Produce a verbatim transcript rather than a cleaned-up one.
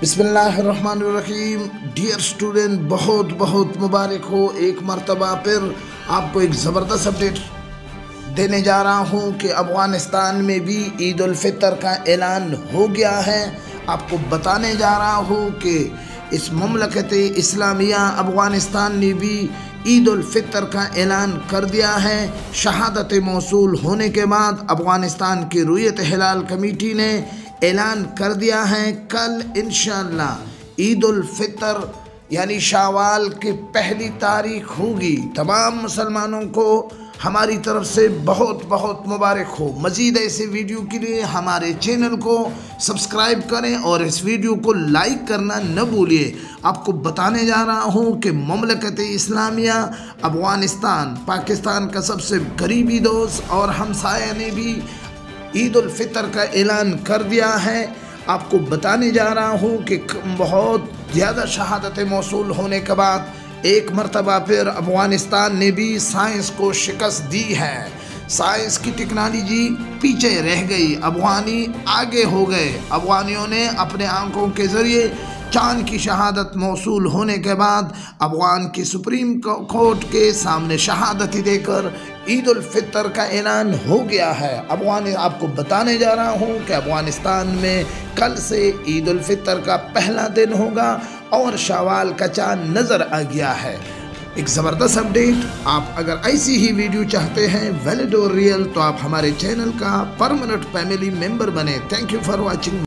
बिस्मिल्लाहिर्रहमानिर्रहीम। Dear student, बहुत बहुत मुबारक हो। एक मरतबा फिर आपको एक ज़बरदस्त अपडेट देने जा रहा हूँ कि अफ़गानिस्तान में भी ईद उल फितर का ऐलान हो गया है। आपको बताने जा रहा हूँ कि इस मुमलकत इस्लामिया अफ़गानिस्तान ने भी ईद उल फितर का ऐलान कर दिया है। शहादत मौसूल होने के बाद अफ़गानिस्तान की रुयत हिलाल कमेटी ने ऐलान कर दिया है कल इंशाअल्लाह ईद उल फितर यानी शावाल की पहली तारीख होगी। तमाम मुसलमानों को हमारी तरफ से बहुत बहुत मुबारक हो। मज़ीद ऐसे वीडियो के लिए हमारे चैनल को सब्सक्राइब करें और इस वीडियो को लाइक करना न भूलिए। आपको बताने जा रहा हूँ कि मुमलकत इस्लामिया अफ़गानिस्तान पाकिस्तान का सबसे करीबी दोस्त और हमसाया ने भी ईद उल फितर का ऐलान कर दिया है। आपको बताने जा रहा हूँ कि बहुत ज़्यादा शहादत मौसूल होने के बाद एक मरतबा फिर अफ़गानिस्तान ने भी साइंस को शिकस्त दी है। साइंस की टेक्नोलॉजी पीछे रह गई, अफ़गानी आगे हो गए। अफ़गानियों ने अपने आंखों के ज़रिए चांद की शहादत मौसूल होने के बाद अफ़गान की सुप्रीम कोर्ट के सामने शहादती देकर ईद उल फितर का ऐलान हो गया है। अफ़गान आपको बताने जा रहा हूँ कि अफ़गानिस्तान में कल से ईद उल फितर का पहला दिन होगा और शवाल का चांद नज़र आ गया है। एक ज़बरदस्त अपडेट। आप अगर ऐसी ही वीडियो चाहते हैं वैलिड और रियल तो आप हमारे चैनल का परमानेंट फैमिली मेंबर बने। Thank you for watching.